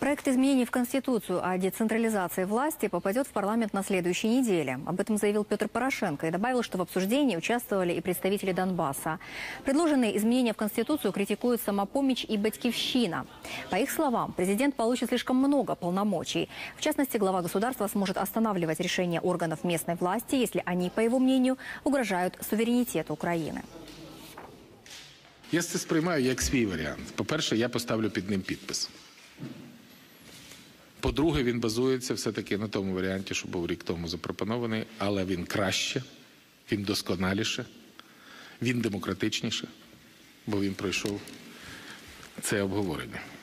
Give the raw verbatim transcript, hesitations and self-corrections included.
Проект изменений в Конституцию о децентрализации власти попадет в парламент на следующей неделе. Об этом заявил Петр Порошенко и добавил, что в обсуждении участвовали и представители Донбасса. Предложенные изменения в Конституцию критикуют «Самопомощь» и «Батькивщина». По их словам, президент получит слишком много полномочий. В частности, глава государства сможет останавливать решения органов местной власти, если они, по его мнению, угрожают суверенитету Украины. Я це сприймаю як свій варіант. По-перше, я поставлю під ним підпис. По-друге, він базується все-таки на тому варіанті, що був рік тому запропонований, але він краще, він досконаліше, він демократичніше, бо він пройшов це обговорення.